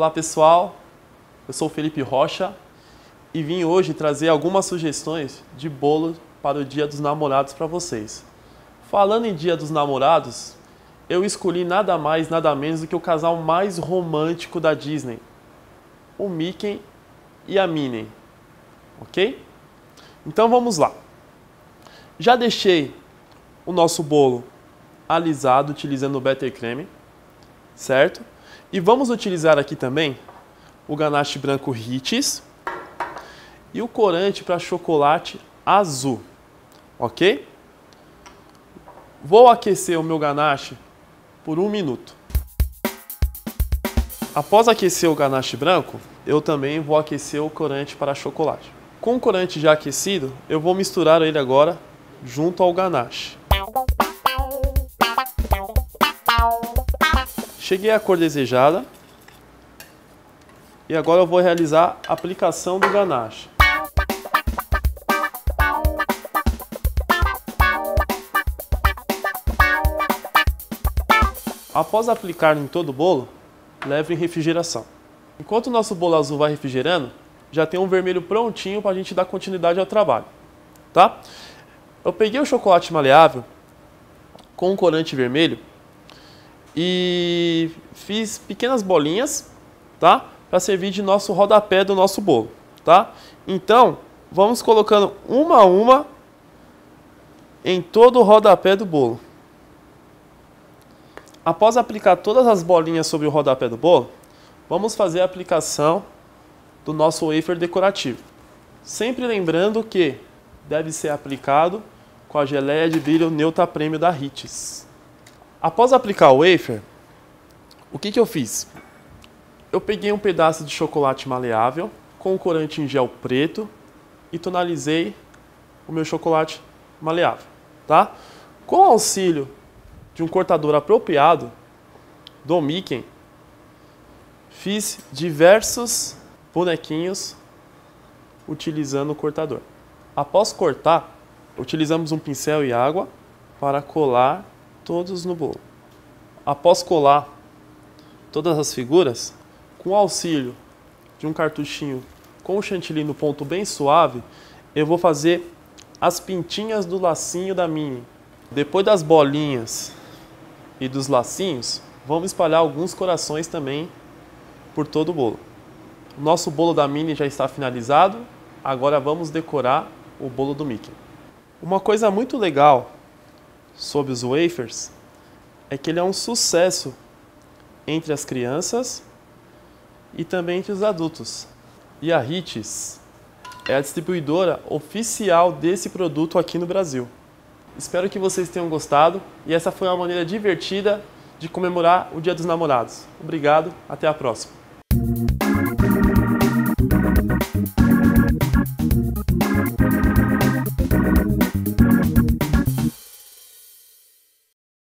Olá pessoal, eu sou o Felipe Rocha e vim hoje trazer algumas sugestões de bolo para o Dia dos Namorados para vocês. Falando em Dia dos Namorados, eu escolhi nada mais, nada menos do que o casal mais romântico da Disney, o Mickey e a Minnie, ok? Então vamos lá. Já deixei o nosso bolo alisado utilizando o buttercream, certo? E vamos utilizar aqui também o ganache branco Ritz e o corante para chocolate azul, ok? Vou aquecer o meu ganache por 1 minuto. Após aquecer o ganache branco, eu também vou aquecer o corante para chocolate. Com o corante já aquecido, eu vou misturar ele agora junto ao ganache. Cheguei à cor desejada e agora eu vou realizar a aplicação do ganache. Após aplicar em todo o bolo, leve em refrigeração. Enquanto o nosso bolo azul vai refrigerando, já tem um vermelho prontinho para a gente dar continuidade ao trabalho, tá? Eu peguei o chocolate maleável com o corante vermelho e fiz pequenas bolinhas, tá? Para servir de nosso rodapé do nosso bolo, tá? Então, vamos colocando uma a uma em todo o rodapé do bolo. Após aplicar todas as bolinhas sobre o rodapé do bolo, vamos fazer a aplicação do nosso wafer decorativo. Sempre lembrando que deve ser aplicado com a geleia de brilho Neuta Premium da Ritz. Após aplicar o wafer, o que eu fiz? Eu peguei um pedaço de chocolate maleável com o corante em gel preto e tonalizei o meu chocolate maleável, tá? Com o auxílio de um cortador apropriado do Mickey, fiz diversos bonequinhos utilizando o cortador. Após cortar, utilizamos um pincel e água para colar todos no bolo. Após colar todas as figuras, com o auxílio de um cartuchinho com chantilly no ponto bem suave, eu vou fazer as pintinhas do lacinho da Minnie. Depois das bolinhas e dos lacinhos, vamos espalhar alguns corações também por todo o bolo. O nosso bolo da Minnie já está finalizado, agora vamos decorar o bolo do Mickey. Uma coisa muito legal sobre os wafers é que ele é um sucesso entre as crianças e também entre os adultos. E a Ritz é a distribuidora oficial desse produto aqui no Brasil. Espero que vocês tenham gostado e essa foi uma maneira divertida de comemorar o Dia dos Namorados. Obrigado, até a próxima.